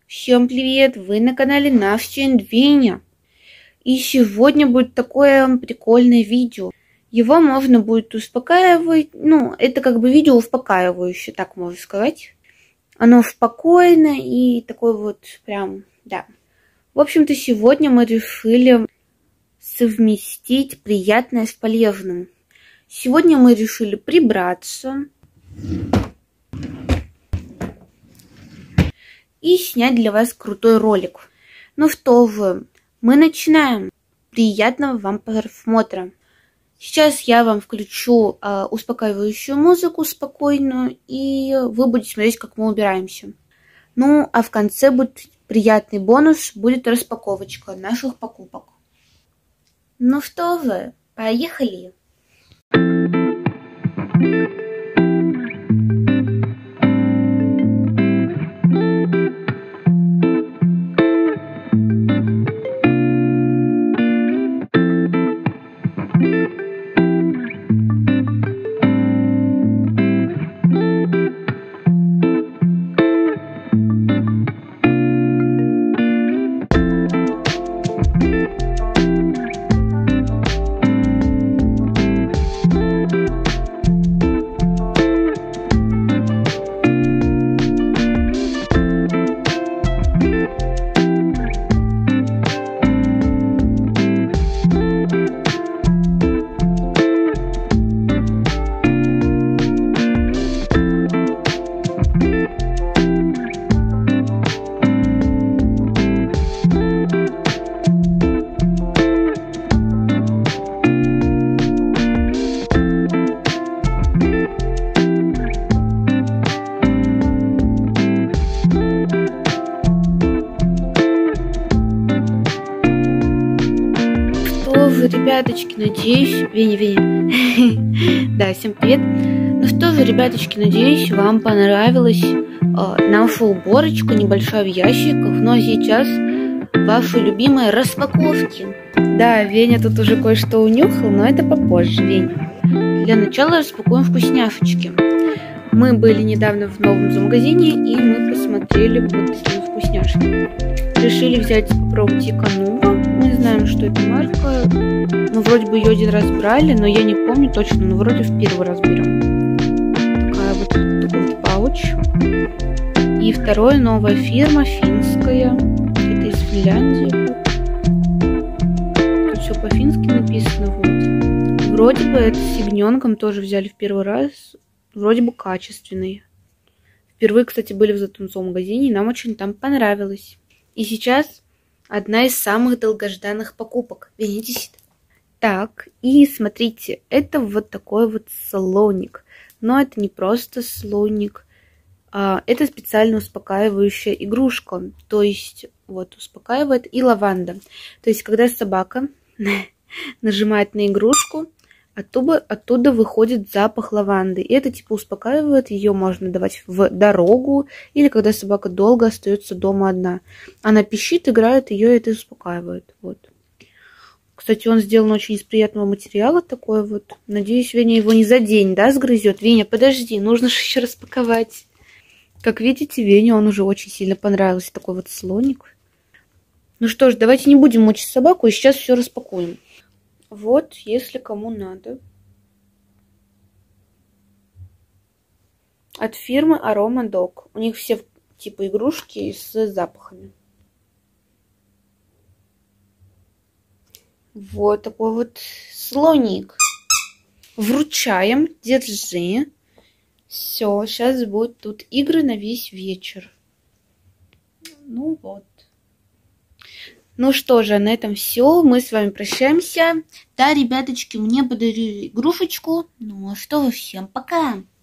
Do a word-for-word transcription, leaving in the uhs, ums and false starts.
Всем привет! Вы на канале Настя и Веня. И сегодня будет такое прикольное видео. Его можно будет успокаивать. Ну, это как бы видео успокаивающее, так можно сказать. Оно спокойно и такое вот прям, да. В общем-то, сегодня мы решили совместить приятное с полезным. Сегодня мы решили прибраться и снять для вас крутой ролик. Ну что же, мы начинаем. Приятного вам просмотра. Сейчас я вам включу э, успокаивающую музыку спокойную, и вы будете смотреть, как мы убираемся. Ну, а в конце будет приятный бонус, будет распаковочка наших покупок. Ну что же, поехали! Ребяточки, надеюсь, Веня, Веня, да, всем привет. Ну что же, ребяточки, надеюсь, вам понравилась э, наша уборочка небольшая в ящиках. Ну а сейчас ваши любимые распаковки. Да, Веня тут уже кое-что унюхал, но это попозже, Веня. Для начала распакуем вкусняшечки. Мы были недавно в новом зоомагазине, и мы посмотрели вот такие вкусняшки. Решили взять, попробовать Эконума. Мы знаем, что это марка. Мы вроде бы ее один раз брали, но я не помню точно, но вроде в первый раз берем. Такая вот, такой вот пауч. И второе, новая фирма, финская. Это из Финляндии. Тут все по-фински написано. Вот. Вроде бы это с ягненком тоже взяли в первый раз. Вроде бы качественный. Впервые, кстати, были в этом зоомагазине, и нам очень там понравилось. И сейчас одна из самых долгожданных покупок. Видите? Так, и смотрите, это вот такой вот слоник. Но это не просто слоник, а это специально успокаивающая игрушка. То есть, вот, успокаивает и лаванда. То есть, когда собака нажимает на игрушку, оттуда, оттуда выходит запах лаванды. И это типа успокаивает, ее можно давать в дорогу, или когда собака долго остается дома одна. Она пищит, играет, ее это успокаивает. Вот. Кстати, он сделан очень из приятного материала, такой вот. Надеюсь, Веня его не за день, да, сгрызет. Веня, подожди, нужно же еще распаковать. Как видите, Вене он уже очень сильно понравился, такой вот слоник. Ну что ж, давайте не будем мучить собаку, и сейчас все распакуем. Вот, если кому надо. От фирмы Aroma Dog. У них все типа игрушки с запахами. Вот такой вот слоник. Вручаем. Держи. Все, сейчас будут тут игры на весь вечер. Ну вот. Ну что же, на этом все. Мы с вами прощаемся. Да, ребяточки, мне подарили игрушечку. Ну а что вы, всем пока.